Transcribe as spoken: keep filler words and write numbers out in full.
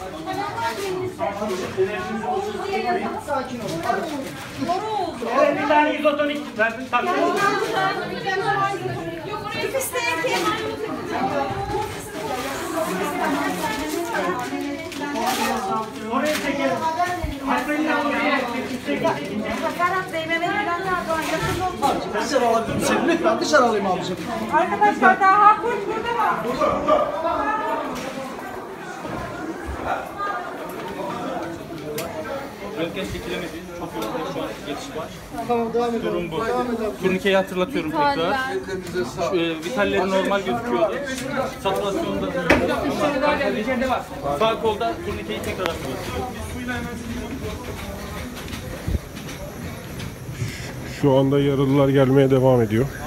Sakin olun. Evet, bir tane izotonik verdim. Tabii. Tüp isteyen kim? Oraya çekelim. Hasbenin oraya çekelim. Ferhat Bey, Mehmet Gülen Erdoğan yakın olsun. Dışarı alabilir misin? Lütfen dışarı alayım abicim. Arkadaşlar daha kurt burada var. Röntgen çekilemedi. Çok yoğun şu an geçiş var. Tamam devam edelim. Durum bu. Devam edelim. Turnikeyi hatırlatıyorum tekrar. Şu, e, vitalleri normal gözüküyordu. Satürasyonda sağ kolda turnikeyi tekrar hatırlatıyorum. Şu anda yaralılar gelmeye devam ediyor.